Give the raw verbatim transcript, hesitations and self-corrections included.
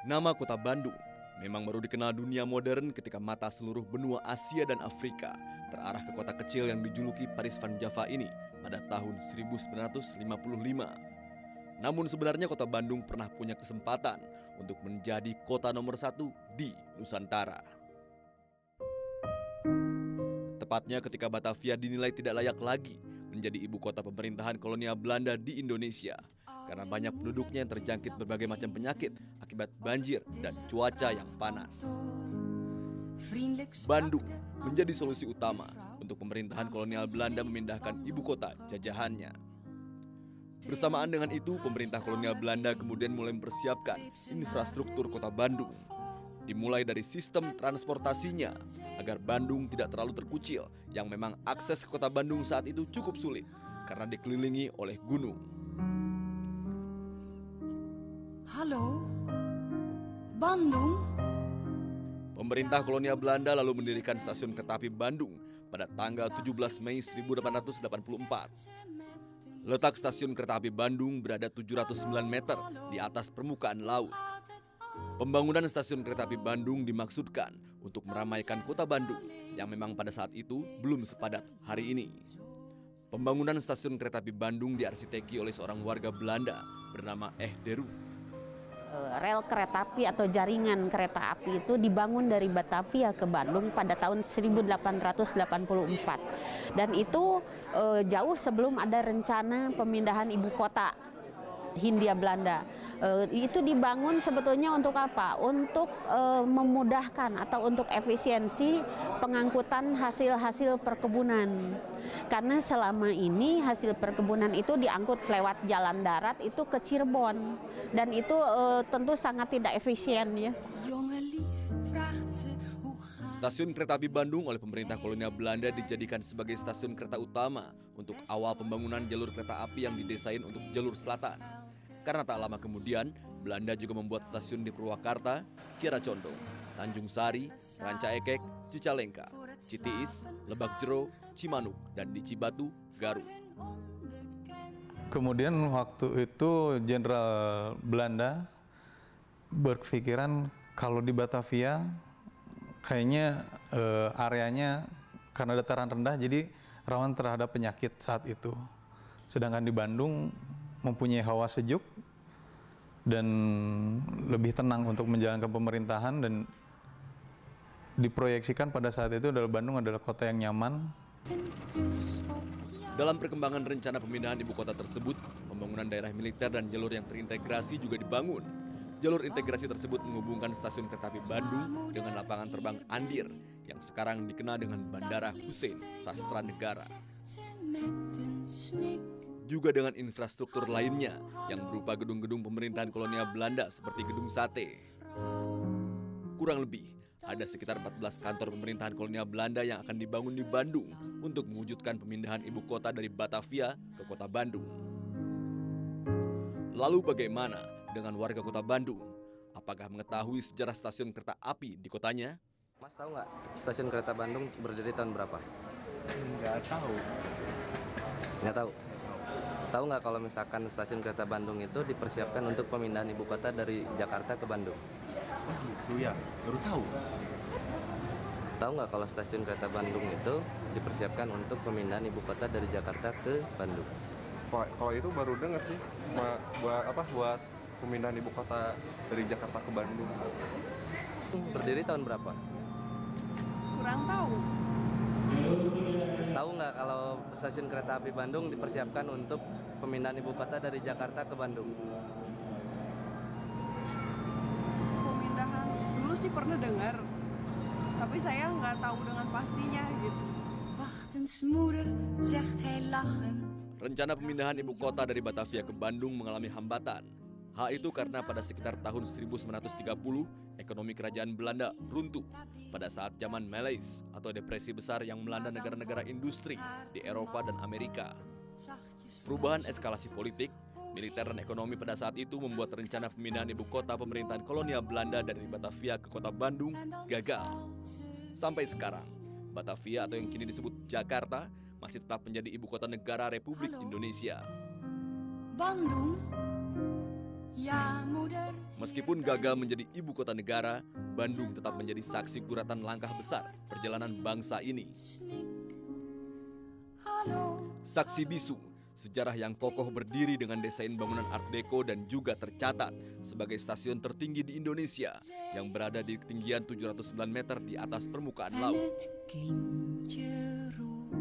Nama kota Bandung memang baru dikenal dunia modern ketika mata seluruh benua Asia dan Afrika terarah ke kota kecil yang dijuluki Paris Van Java ini pada tahun seribu sembilan ratus lima puluh lima. Namun sebenarnya kota Bandung pernah punya kesempatan untuk menjadi kota nomor satu di Nusantara. Tepatnya ketika Batavia dinilai tidak layak lagi menjadi ibu kota pemerintahan kolonial Belanda di Indonesia karena banyak penduduknya yang terjangkit berbagai macam penyakit akibat banjir dan cuaca yang panas. Bandung menjadi solusi utama untuk pemerintahan kolonial Belanda memindahkan ibu kota jajahannya. Bersamaan dengan itu, pemerintah kolonial Belanda kemudian mulai mempersiapkan infrastruktur kota Bandung. Dimulai dari sistem transportasinya agar Bandung tidak terlalu terkucil, yang memang akses ke kota Bandung saat itu cukup sulit karena dikelilingi oleh gunung. Halo, Bandung. Pemerintah kolonial Belanda lalu mendirikan stasiun kereta api Bandung pada tanggal tujuh belas Mei seribu delapan ratus delapan puluh empat. Letak stasiun kereta api Bandung berada tujuh ratus sembilan meter di atas permukaan laut. Pembangunan stasiun kereta api Bandung dimaksudkan untuk meramaikan kota Bandung yang memang pada saat itu belum sepadat hari ini. Pembangunan stasiun kereta api Bandung diarsiteki oleh seorang warga Belanda bernama Eh Deru. Rel kereta api atau jaringan kereta api itu dibangun dari Batavia ke Bandung pada tahun seribu delapan ratus delapan puluh empat. Dan itu e, jauh sebelum ada rencana pemindahan ibu kota Hindia Belanda. E, itu dibangun sebetulnya untuk apa? Untuk e, memudahkan atau untuk efisiensi pengangkutan hasil-hasil perkebunan. Karena selama ini hasil perkebunan itu diangkut lewat jalan darat itu ke Cirebon. Dan itu e, tentu sangat tidak efisien ya. Stasiun kereta api Bandung oleh pemerintah kolonial Belanda dijadikan sebagai stasiun kereta utama untuk awal pembangunan jalur kereta api yang didesain untuk jalur selatan. Karena tak lama kemudian, Belanda juga membuat stasiun di Purwakarta, Kiara Condong, Tanjung Sari, Rancaekek, Cicalengka, Citiis, Lebak Jero, Cimanuk, dan di Cibatu, Garut. Kemudian waktu itu Jenderal Belanda berpikiran kalau di Batavia kayaknya eh, areanya karena dataran rendah jadi rawan terhadap penyakit saat itu. Sedangkan di Bandung mempunyai hawa sejuk dan lebih tenang untuk menjalankan pemerintahan, dan diproyeksikan pada saat itu adalah Bandung adalah kota yang nyaman. Dalam perkembangan rencana pemindahan ibu kota tersebut, pembangunan daerah militer dan jalur yang terintegrasi juga dibangun. Jalur integrasi tersebut menghubungkan stasiun kereta api Bandung dengan lapangan terbang Andir yang sekarang dikenal dengan Bandara Hussein Sastra Negara. Juga dengan infrastruktur lainnya yang berupa gedung-gedung pemerintahan kolonial Belanda seperti Gedung Sate. Kurang lebih ada sekitar empat belas kantor pemerintahan kolonial Belanda yang akan dibangun di Bandung untuk mewujudkan pemindahan ibu kota dari Batavia ke kota Bandung. Lalu bagaimana dengan warga kota Bandung? Apakah mengetahui sejarah stasiun kereta api di kotanya? Mas tahu nggak stasiun kereta Bandung berdiri tahun berapa? Nggak tahu. Nggak tahu? Tahu nggak kalau misalkan stasiun kereta Bandung itu dipersiapkan untuk pemindahan ibu kota dari Jakarta ke Bandung? Oh gitu ya, baru tahu. Tahu nggak kalau stasiun kereta Bandung itu dipersiapkan untuk pemindahan ibu kota dari Jakarta ke Bandung? Pak, kalau itu baru dengar sih, Ma, buat apa? Buat pemindahan ibu kota dari Jakarta ke Bandung. Berdiri tahun berapa? Kurang tahu. Tahu nggak kalau stasiun kereta api Bandung dipersiapkan untuk pemindahan ibu kota dari Jakarta ke Bandung? Pemindahan dulu sih pernah dengar, tapi saya nggak tahu dengan pastinya gitu. Rencana pemindahan ibu kota dari Batavia ke Bandung mengalami hambatan. Hal itu karena pada sekitar tahun seribu sembilan ratus tiga puluh, ekonomi kerajaan Belanda runtuh pada saat zaman Malaise atau depresi besar yang melanda negara-negara industri di Eropa dan Amerika. Perubahan eskalasi politik, militer dan ekonomi pada saat itu membuat rencana pemindahan ibu kota pemerintahan kolonial Belanda dari Batavia ke kota Bandung gagal. Sampai sekarang, Batavia atau yang kini disebut Jakarta masih tetap menjadi ibu kota negara Republik Indonesia. Bandung. Meskipun gagal menjadi ibu kota negara, Bandung tetap menjadi saksi guratan langkah besar perjalanan bangsa ini. Saksi bisu, sejarah yang kokoh berdiri dengan desain bangunan Art Deco dan juga tercatat sebagai stasiun tertinggi di Indonesia yang berada di ketinggian tujuh ratus sembilan meter di atas permukaan laut.